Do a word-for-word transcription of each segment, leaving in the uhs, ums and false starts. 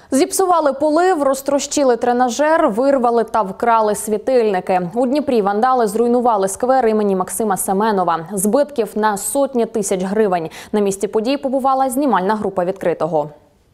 Зіпсували полив, розтрощили тренажер, вирвали та вкрали світильники. У Дніпрі вандали зруйнували сквер імені Максима Семенова. Збитків на сотні тисяч гривень. На місці подій побувала знімальна група «Відкритого».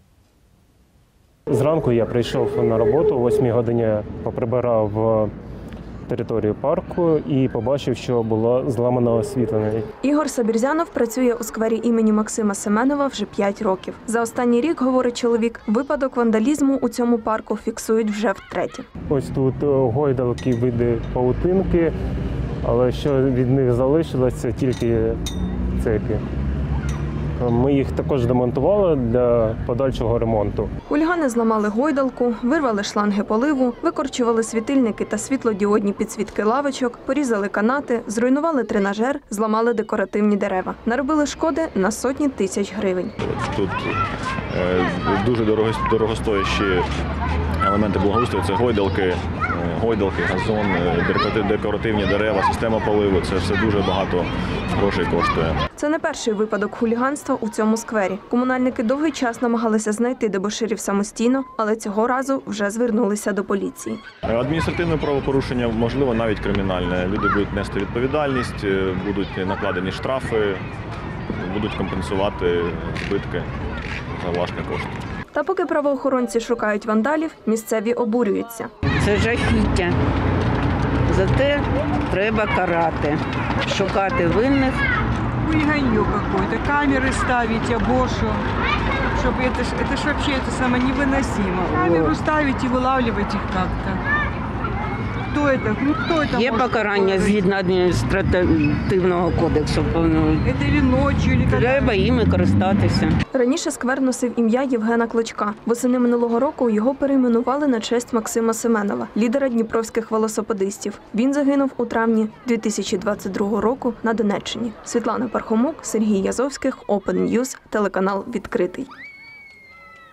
Зранку я прийшов на роботу, о восьмій годині поприбирав територію парку і побачив, що було зламано освітлення. Ігор Сабірзянов працює у сквері імені Максима Семенова вже п'ять років. За останній рік, говорить чоловік, випадок вандалізму у цьому парку фіксують вже втретє. Ось тут гойдалки, види павутинки, але що від них залишилося, тільки цепі. Ми їх також демонтували для подальшого ремонту. Хулігани зламали гойдалку, вирвали шланги поливу, викорчували світильники та світлодіодні підсвітки лавочок, порізали канати, зруйнували тренажер, зламали декоративні дерева. Наробили шкоди на сотні тисяч гривень. Тут дуже дорогостоящі елементи благоустрою – це гойдалки, гойдалки, газон, декоративні дерева, система поливу. Це все дуже багато грошей коштує. Це не перший випадок хуліганства у цьому сквері. Комунальники довгий час намагалися знайти дебоширів самостійно, але цього разу вже звернулися до поліції. Адміністративне правопорушення, можливо, навіть кримінальне. Люди будуть нести відповідальність, будуть накладені штрафи, будуть компенсувати збитки за власні кошти. Та поки правоохоронці шукають вандалів, місцеві обурюються. Це жахіття. За те треба карати, шукати винних. Хулиганье какое-то, камеры ставить, або что. Чтобы это, это ж вообще это самое невыносимо. Камеру ставить и вылавливать их как-то. Кто это? Ну кто это? Є покарання згідно адміністративного кодексу. Это или ночью, или когда? Треба іми користатися. Раніше сквер носив ім'я Євгена Клочка. Восени минулого року його перейменували на честь Максима Семенова, лідера дніпровських велосипедистів. Він загинув у травні дві тисячі двадцять другого року на Донеччині. Світлана Пархомук, Сергій Язовських, Open News, телеканал «Відкритий».